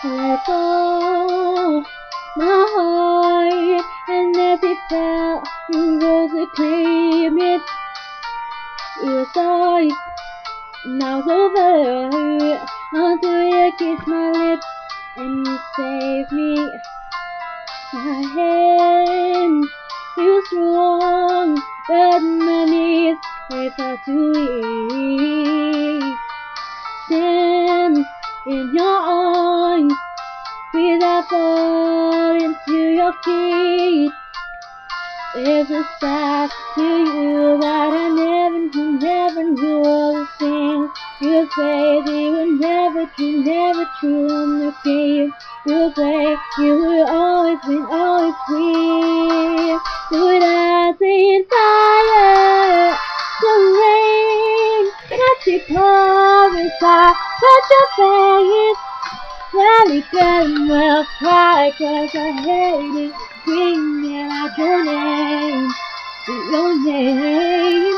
let go my heart, and as it fell, you rose to claim it. You saw it, now it's over, until you kiss my lips and you save me. My hand feels strong, but my knees are far too weak. Stand in your arms without falling to your feet. There's a side to you that I never knew all the things you say. They were never true on the game. You say you will always win, always win. Would I see fire, the rain, not to pour inside, but your face. Rally girl will cry 'cause I hate it. Screaming out your name, your name.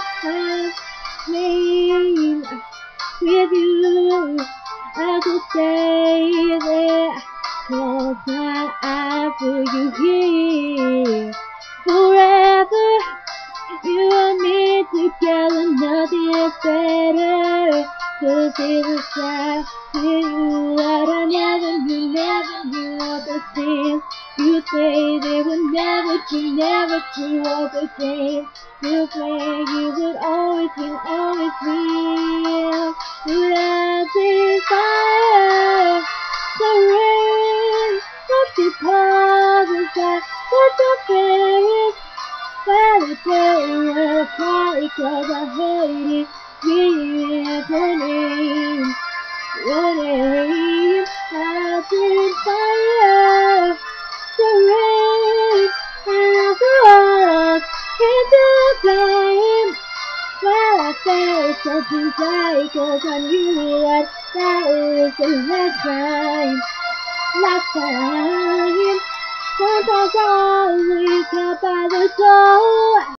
With you, I could stay there. Close my eyes till you here. Forever, you and me together, nothing is better. 'Cause it's a side to you that I never knew all the things you say. They were never true all the games you play. You would always win, always win. Without this fire, the rain, not to cause inside, but your face. Valley girl will cry 'cause I hate it. Screaming your name, your name. I've been fire, the rain, and I brought into the flame. Well, I say something right, 'cause I knew that was the last time. Sometimes I wake up by the door.